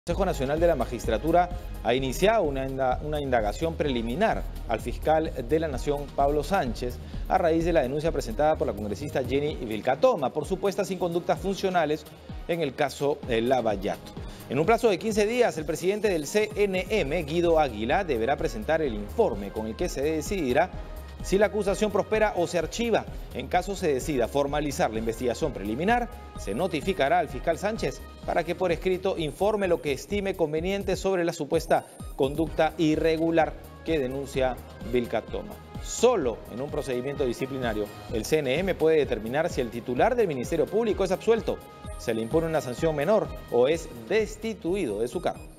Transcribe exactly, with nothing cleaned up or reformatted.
El Consejo Nacional de la Magistratura ha iniciado una, una indagación preliminar al fiscal de la Nación, Pablo Sánchez, a raíz de la denuncia presentada por la congresista Jenny Vilcatoma por supuestas inconductas funcionales en el caso Lavallato. En un plazo de quince días, el presidente del C N M, Guido Águila, deberá presentar el informe con el que se decidirá si la acusación prospera o se archiva. En caso se decida formalizar la investigación preliminar, se notificará al fiscal Sánchez para que por escrito informe lo que estime conveniente sobre la supuesta conducta irregular que denuncia Vilcatoma. Solo en un procedimiento disciplinario, el C N M puede determinar si el titular del Ministerio Público es absuelto, se le impone una sanción menor o es destituido de su cargo.